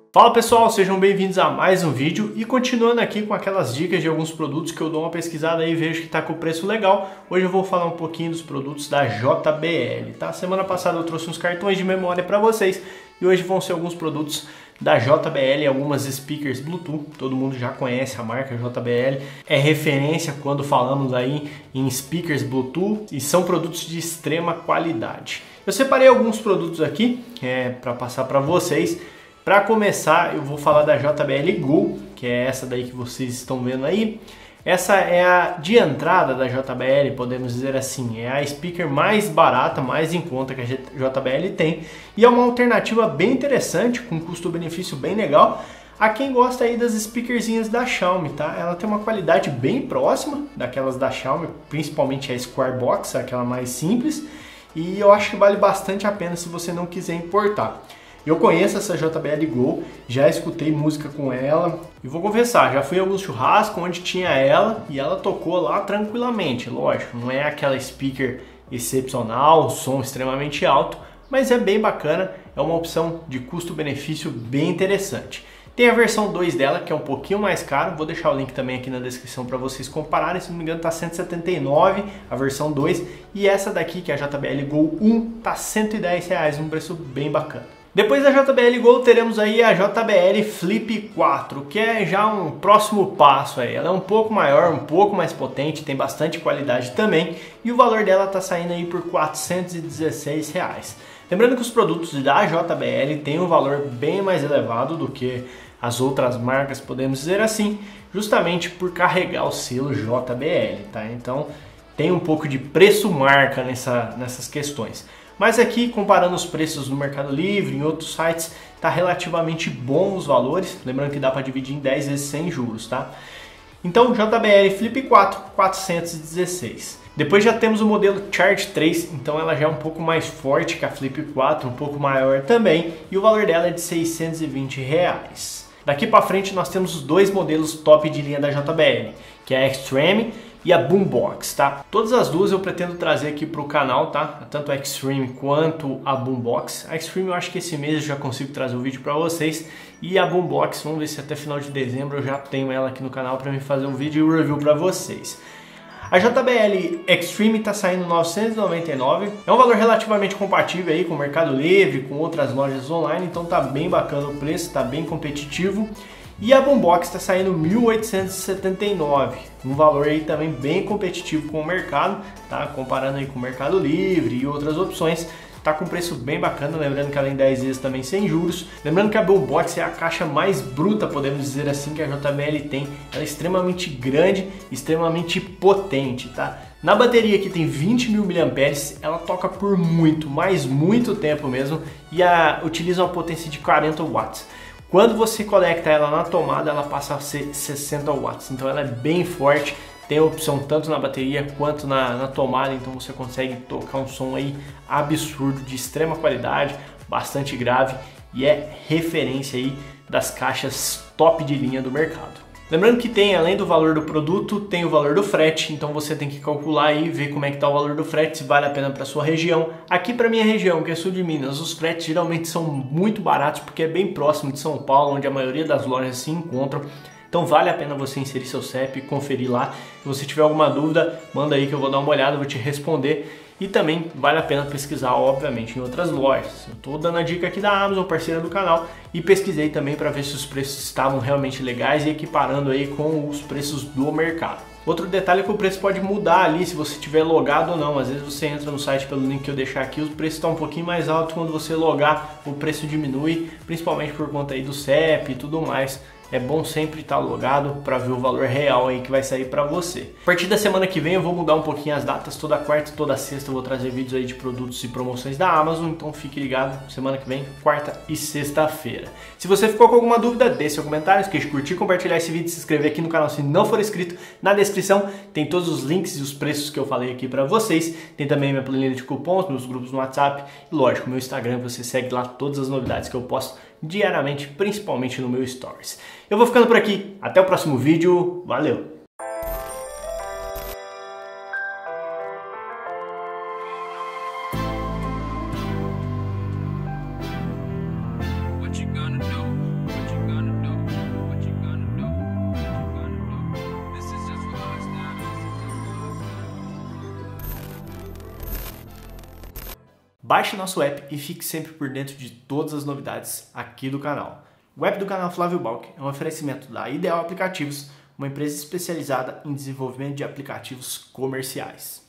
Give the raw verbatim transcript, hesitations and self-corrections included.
Fala pessoal, sejam bem-vindos a mais um vídeo e continuando aqui com aquelas dicas de alguns produtos que eu dou uma pesquisada aí e vejo que está com preço legal. Hoje eu vou falar um pouquinho dos produtos da J B L, tá? Semana passada eu trouxe uns cartões de memória para vocês e hoje vão ser alguns produtos da J B L, algumas speakers Bluetooth. Todo mundo já conhece a marca J B L, é referência quando falamos aí em speakers Bluetooth e são produtos de extrema qualidade. Eu separei alguns produtos aqui é, para passar para vocês. Para começar, eu vou falar da J B L Go, que é essa daí que vocês estão vendo aí. Essa é a de entrada da J B L, podemos dizer assim. É a speaker mais barata, mais em conta que a J B L tem. E é uma alternativa bem interessante, com custo-benefício bem legal, a quem gosta aí das speakerzinhas da Xiaomi, tá? Ela tem uma qualidade bem próxima daquelas da Xiaomi, principalmente a Square Box, aquela mais simples. E eu acho que vale bastante a pena se você não quiser importar. Eu conheço essa J B L Go, já escutei música com ela e vou confessar, já fui em alguns churrascos onde tinha ela e ela tocou lá tranquilamente, lógico, não é aquela speaker excepcional, som extremamente alto, mas é bem bacana, é uma opção de custo-benefício bem interessante. Tem a versão dois dela, que é um pouquinho mais caro, vou deixar o link também aqui na descrição para vocês compararem, se não me engano está cento e setenta e nove reais a versão dois e essa daqui, que é a J B L Go um, está cento e dez reais, um preço bem bacana. Depois da J B L Go teremos aí a J B L Flip quatro, que é já um próximo passo aí. Ela é um pouco maior, um pouco mais potente, tem bastante qualidade também e o valor dela está saindo aí por quatrocentos e dezesseis reais. Lembrando que os produtos da J B L têm um valor bem mais elevado do que as outras marcas, podemos dizer assim, justamente por carregar o selo J B L, tá? Então tem um pouco de preço marca nessa, nessas questões. Mas aqui, comparando os preços no Mercado Livre, em outros sites, está relativamente bom os valores. Lembrando que dá para dividir em dez vezes sem juros, tá? Então, J B L Flip quatro, quatrocentos e dezesseis. Depois já temos o modelo Charge três, então ela já é um pouco mais forte que a Flip quatro, um pouco maior também, e o valor dela é de seiscentos e vinte reais. Daqui para frente nós temos os dois modelos top de linha da J B L, que é a Extreme e a Boombox, tá? Todas as duas eu pretendo trazer aqui para o canal, tá? Tanto a Extreme quanto a Boombox. A Extreme eu acho que esse mês eu já consigo trazer o vídeo para vocês. E a Boombox, vamos ver se até final de dezembro eu já tenho ela aqui no canal para me fazer um vídeo e review para vocês. A J B L Extreme está saindo novecentos e noventa e nove reais. É um valor relativamente compatível aí com o Mercado Livre, com outras lojas online, então tá bem bacana o preço, tá bem competitivo. E a Boombox está saindo mil oitocentos e setenta e nove reais, um valor aí também bem competitivo com o mercado, tá? Comparando aí com o Mercado Livre e outras opções, tá com preço bem bacana, lembrando que ela em dez vezes também sem juros. Lembrando que a Boombox é a caixa mais bruta, podemos dizer assim, que a J B L tem. Ela é extremamente grande, extremamente potente, tá? Na bateria aqui tem vinte mil miliampères, ela toca por muito, mas muito tempo mesmo, e a, utiliza uma potência de quarenta watts. Quando você conecta ela na tomada, ela passa a ser sessenta watts, então ela é bem forte, tem opção tanto na bateria quanto na, na tomada, então você consegue tocar um som aí absurdo, de extrema qualidade, bastante grave e é referência aí das caixas top de linha do mercado. Lembrando que tem, além do valor do produto, tem o valor do frete, então você tem que calcular aí, ver como é que está o valor do frete, se vale a pena para sua região. Aqui para minha região, que é sul de Minas, os fretes geralmente são muito baratos, porque é bem próximo de São Paulo, onde a maioria das lojas se encontram. Então vale a pena você inserir seu C E P e conferir lá. Se você tiver alguma dúvida, manda aí que eu vou dar uma olhada, vou te responder. E também vale a pena pesquisar, obviamente, em outras lojas. Eu estou dando a dica aqui da Amazon, parceira do canal, e pesquisei também para ver se os preços estavam realmente legais e equiparando aí com os preços do mercado. Outro detalhe é que o preço pode mudar ali se você estiver logado ou não. Às vezes você entra no site pelo link que eu deixar aqui, o preço está um pouquinho mais alto, quando você logar o preço diminui, principalmente por conta aí do C E P e tudo mais. É bom sempre estar logado para ver o valor real aí que vai sair para você. A partir da semana que vem eu vou mudar um pouquinho as datas, toda quarta e toda sexta eu vou trazer vídeos aí de produtos e promoções da Amazon, então fique ligado, semana que vem, quarta e sexta-feira. Se você ficou com alguma dúvida, deixe seu comentário, esqueça de curtir, compartilhar esse vídeo, se inscrever aqui no canal se não for inscrito. Na descrição tem todos os links e os preços que eu falei aqui para vocês, tem também minha planilha de cupons, meus grupos no WhatsApp e lógico, meu Instagram, você segue lá todas as novidades que eu posto diariamente, principalmente no meu Stories. Eu vou ficando por aqui, até o próximo vídeo, valeu! What you gonna do? Baixe nosso app e fique sempre por dentro de todas as novidades aqui do canal. O app do canal Flávio Balk é um oferecimento da Ideal Aplicativos, uma empresa especializada em desenvolvimento de aplicativos comerciais.